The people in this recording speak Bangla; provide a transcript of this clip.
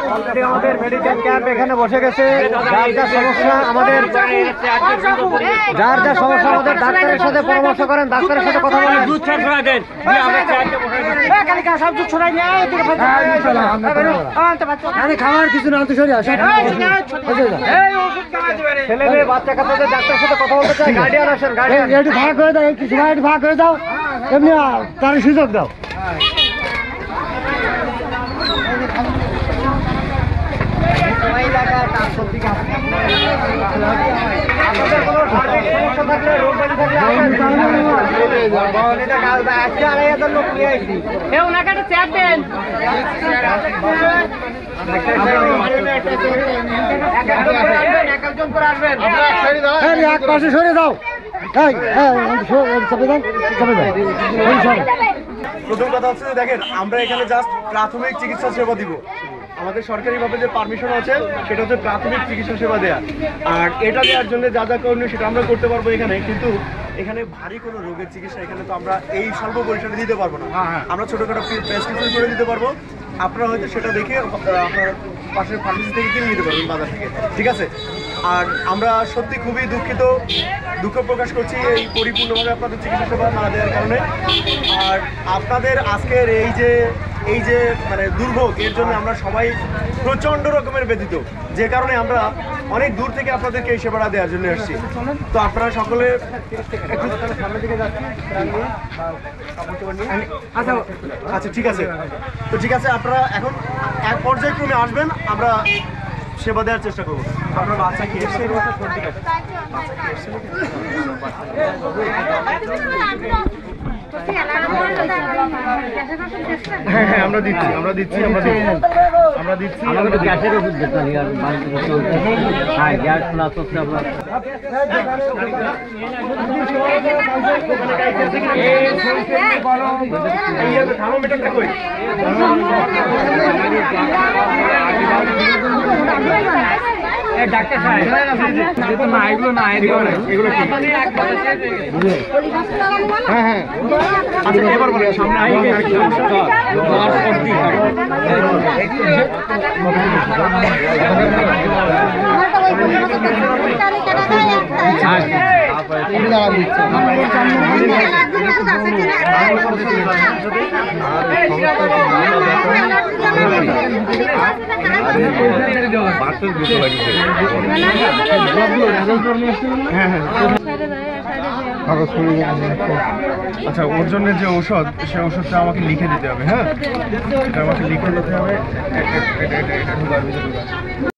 আমাদের মেডিকেল ক্যাম্প এখানে বসে গেছে। যার যা সমস্যা আমাদের ডাক্তারের সাথে পরামর্শ করেন, ডাক্তারের সাথে কথা বলেন। দুধ ছড়াই দেন, খাওয়ার কিছু না, ছেলে মেয়ে বাচ্চা কাচ্চাদের ডাক্তারের সাথে কথা বলতে চাই। গার্ডিয়ান আসেন, গার্ডিয়ান একটু ভাগ করে দাও, কিছু একটু ভাগ করে দাও, এমনি তার সুযোগ দাও। এক পাশে সরে যাও। প্রথম কথা হচ্ছে দেখেন, আমরা এখানে জাস্ট প্রাথমিক চিকিৎসা সেবা দিব। আমাদের সরকারিভাবে যে পারমিশন আছে সেটা হচ্ছে প্রাথমিক চিকিৎসা সেবা দেওয়া। আর এটা দেওয়ার জন্য যা যা করণীয় সেটা আমরা করতে পারবো এখানে, কিন্তু এখানে ভারী কোনো রোগের চিকিৎসা এখানে তো আমরা এই স্বল্প পরিসরে দিতে পারবো না। আমরা ছোটোখাটো প্রেসক্রিপশন করে দিতে পারবো, আপনারা হয়তো সেটা দেখে আপনার পাশের ফার্মেসি থেকে কিনে নিতে পারবেন বাজার থেকে, ঠিক আছে। আর আমরা সত্যি খুবই দুঃখ প্রকাশ করছি এই পরিপূর্ণভাবে আপনাদের চিকিৎসা সেবা না দেওয়ার কারণে। আর আপনাদের আজকের এই যে মানে দুর্ভোগ, এর জন্য আমরা সবাই প্রচণ্ড রকমের ব্যথিত, যে কারণে আমরা অনেক দূর থেকে আপনাদেরকে এই সেবাটা দেওয়ার জন্য আসছি। তো আপনারা সকলে একটু সামনের দিকে যাচ্ছি। আচ্ছা ঠিক আছে, তো ঠিক আছে, আপনারা এখন এক পর্যায়ক্রমে আসবেন, আমরা সেবা দেওয়ার চেষ্টা করবো। আপনার বাচ্চা কি এসছে? হ্যাঁ হ্যাঁ, আমরা দিচ্ছি। গ্যাসের ওষুধ গ্যাস প্লাস হচ্ছে আপনার থার্মোমিটারটা কই? ডাক্তার সাহেব না, এগুলো না, এগুলো কি? হ্যাঁ হ্যাঁ, আচ্ছা এবার বলেন সামনে আচ্ছা, ওর জন্য যে ঔষধ, সেই ওষুধটা আমাকে লিখে দিতে হবে। হ্যাঁ, এটা আমাকে লিখে দিতে হবে।